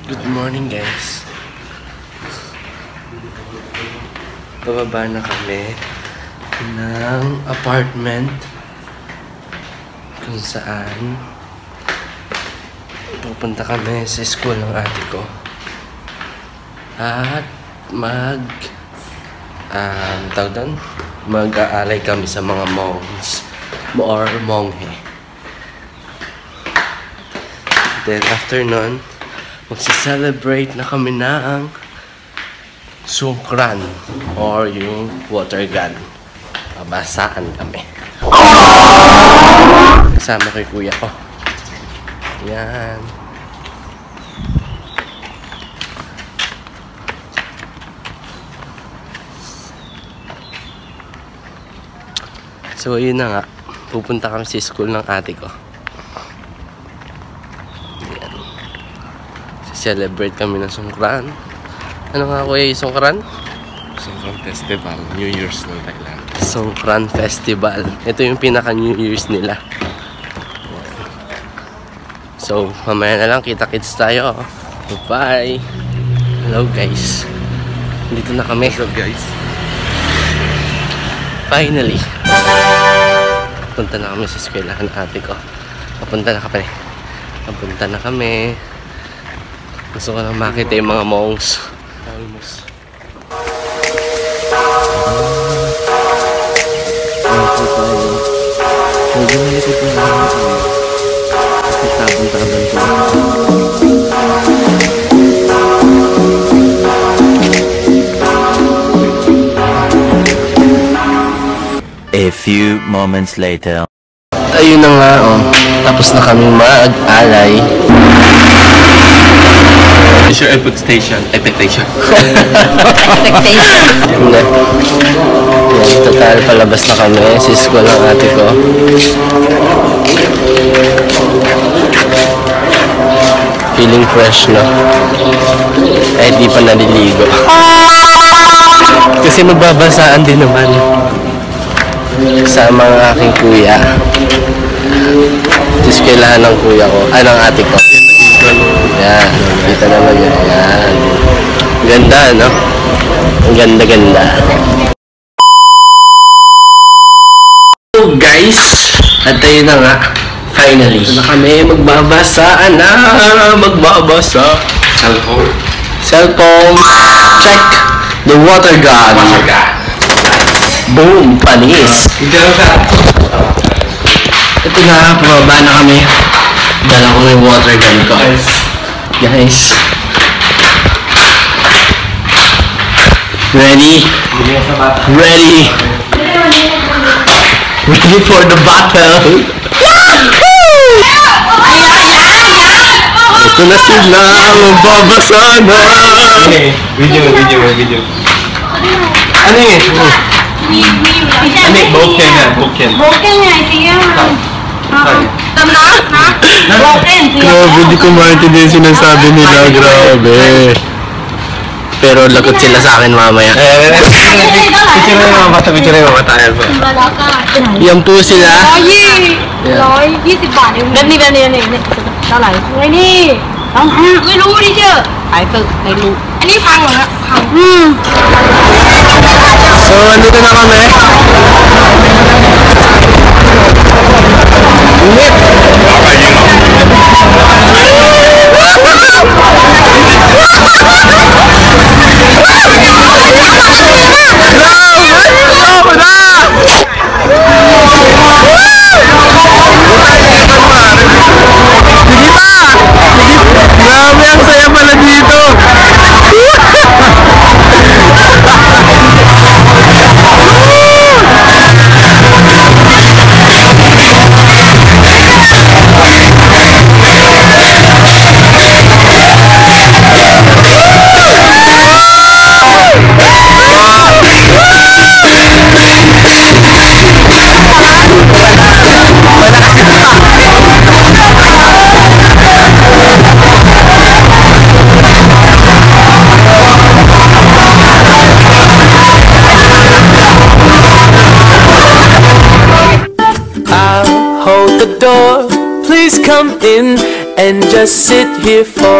Good morning guys. Bababa na kami ng apartment kung saan pupunta kami sa school ng ate ko at mag-aalay kami sa mga monks or monghe. Then after nun, magsi-celebrate na kami ng Songkran or yung water gun. Babasaan kami. Kasama kay kuya ko. Yan. So yun na nga. Pupunta kami sa school ng ate ko. Celebrate kami ng Songkran. Ano nga kuya yung Songkran? Songkran Festival, New Year's ng Thailand. Songkran Festival. Ito yung pinaka New Year's nila. So, mamaya na lang kita-kits tayo. Bye! Hello guys. Dito na kami. What's up guys? Finally. Punta na kami sa eskwelahan ng ate ko. Papunta na kami. Gusto ko lang makita yung mga monks. Almost. Medyo malikot na lang ito. Kasi tabang-tabang ko. A few moments later. Ayun na nga, oh. Tapos na kami mag-alay. What's your expectation? Hindi. Yan, total palabas na kami sa school ng ate ko. Feeling fresh na. Eh, di pa naliligo. Kasi magbabasaan din naman. Kasama ang aking kuya. Sa eskwelahan ng kuya ko. Ng ate ko. Yan, dito naman yun. Yan. Ganda, no? Ang ganda-ganda. So guys, at ayun na nga. Finally. Ito na kami magbabasa. Cellphone. Check. The water gun. Boom! Panis. Ito na, pababa na kami. Dala ko yung water gun ko. Guys. Ready? Ready for the battle. Ito na sila. Magbabasa na. Video. Ano yun? Boken. Grabe, di ko maintindihan yung sinasabi nila. Grabe. Pero lagot sila sa akin mamaya. Picture mo ba tayo po? Yan po sila. 120 บาทเองนี่เท่าไหร่ไอ้นี่ไม่รู้ดิเจ้ขายตึกไม่รู้อันนี้พังเหรอครับพัง So, andito na kami. Init! Grabe, ang saya pala dito! Hold the door, please come in and just sit here for